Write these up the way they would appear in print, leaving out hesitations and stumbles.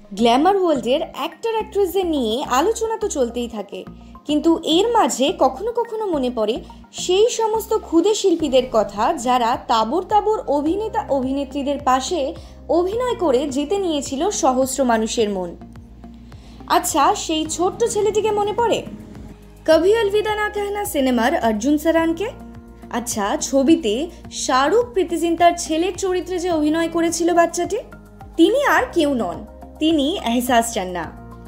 Glamour ওয়ার্ল্ডের actor অ্যাক্ট্রেসদের নিয়ে আলোচনা তো চলতেই থাকে, কিন্তু এর মাঝে কখনো কখনো মনে পড়ে সেই সমস্ত ক্ষুদে শিল্পীদের কথা যারা তাবর তাবর অভিনেতা অভিনেত্রীদের পাশে অভিনয় করে জিতে নিয়েছিল সহস্র মানুষের মন। আচ্ছা, সেই ছোট্ট ছেলেটিকে মনে পড়ে? কভি অলবিদা না কেহনা সিনেমার অর্জুন সরানকে? আচ্ছা, ছবিতে শাহরুখ প্রীতি জিন্তার ছেলের চরিত্রে যে অভিনয় করেছিল বাচ্চাটি, তিনি আর কেউ নন, তিনি এহসাস চান্না।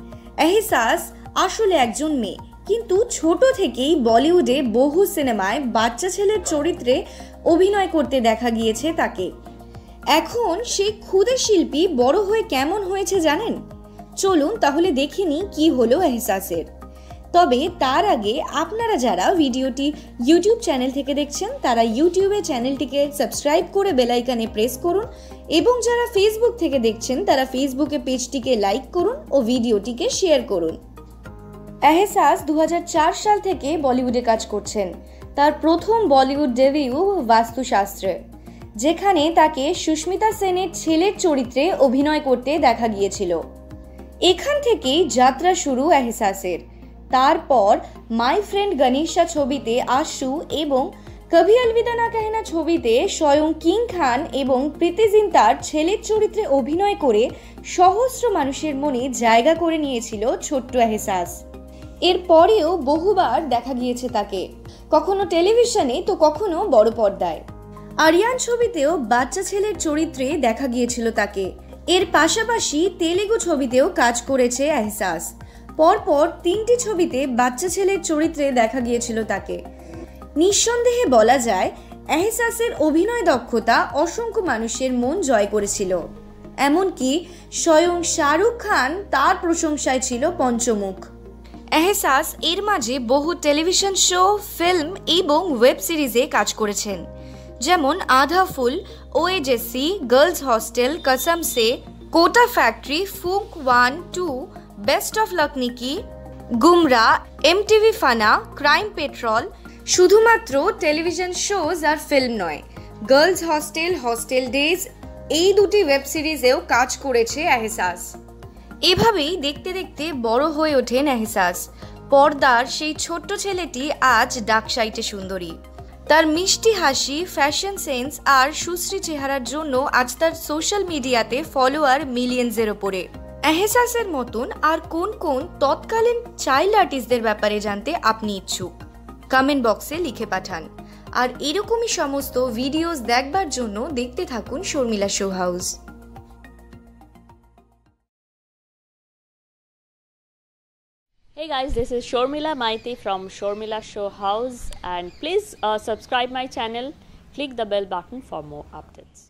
এহসাস আসলে একজন মেয়ে, কিন্তু ছোট থেকেই বলিউডে বহু সিনেমায় বাচ্চা ছেলের চরিত্রে অভিনয় করতে দেখা গিয়েছে তাকে। এখন সেই ক্ষুদে শিল্পী বড় হয়ে কেমন হয়েছে জানেন? চলুন তাহলে দেখে নিই কি হলো এহসাসের। তবে তার আগে আপনারা যারা ভিডিওটি ইউটিউব চ্যানেল থেকে দেখছেন তারা ইউটিউবে চ্যানেলটিকে সাবস্ক্রাইব করে বেল আইকনে প্রেস করুন, এবং যারা ফেসবুক থেকে দেখছেন তারা ফেসবুকে পেজটিকে লাইক করুন ও ভিডিওটিকে শেয়ার করুন। এহসাস 2004 সাল থেকে বলিউডে কাজ করছেন। তার প্রথম বলিউড ডেবিউ বাস্তুশাস্ত্রে, যেখানে তাকে সুস্মিতা সেনের ছেলের চরিত্রে অভিনয় করতে দেখা গিয়েছিল। এখান থেকেই যাত্রা শুরু এহসাসের। তারপর মাই ফ্রেন্ড গণেশা ছবিতে আশু এবং কভি অলবিদা না কেহনা ছবিতে স্বয়ং কিং খান এবং প্রীতি জিন্তার ছেলের চরিত্রে অভিনয় করে সহস্র মানুষের মনে জায়গা করে নিয়েছিল ছোট্ট এহসাস। এরপরেও বহুবার দেখা গিয়েছে তাকে, কখনো টেলিভিশনে তো কখনো বড় পর্দায়। আরিয়ান ছবিতেও বাচ্চা ছেলের চরিত্রে দেখা গিয়েছিল তাকে। এর পাশাপাশি তেলেগু ছবিতেও কাজ করেছে এহসাস। পরপর 3টি ছবিতে বাচ্চা ছেলের চরিত্রে দেখা গিয়েছিল তাকে। নিঃসন্দেহে বলা যায় এহসাসের অভিনয় দক্ষতা অসংখ্য মানুষের মন জয় করেছিল। এমনকি স্বয়ং শাহরুখ খান তার প্রশংসায় ছিল পঞ্চমুখ। এহসাস এর মাঝে বহু টেলিভিশন শো, ফিল্ম এবং ওয়েব সিরিজে কাজ করেছেন, যেমন আধা ফুল, ওএজেসি, গার্লস হস্টেল, কসম সে, কোটা ফ্যাক্টরি, ফুক 1-2, best of লকনিকি, Gumrah, MTV Fanaa, crime patrol. শুধুমাত্র টেলিভিশন শোজ আর ফিল্ম নয়, গার্লস হস্টেল, হস্টেল ডেজ, এই দুটি ওয়েব সিরিজেও কাজ করেছে এহসাস। এভাবেই দেখতে দেখতে বড় হয়ে ওঠেন এহসাস। পর্দার সেই ছোট্ট ছেলেটি আজ ডাকসাইটে সুন্দরী। তার মিষ্টি হাসি, ফ্যাশন সেন্স আর সুশ্রী চেহারার জন্য আজ তার সোশ্যাল মিডিয়াতে ফলোয়ার মিলিয়ন্সের ওপরে। এহসাসের মতন আর কোন কোন তৎকালীন চাইল্ড আর্টিস্টদের ব্যাপারে জানতে আপনি ইচ্ছুক, কমেন্ট বক্সে লিখে পাঠান। আর এরকমই সমস্ত ভিডিওস দেখবার জন্য দেখতে থাকুন Sharmila show house. Hey guys, this is Shormila Maiti from Shormila Show House, and please subscribe my channel, click the bell button for more updates.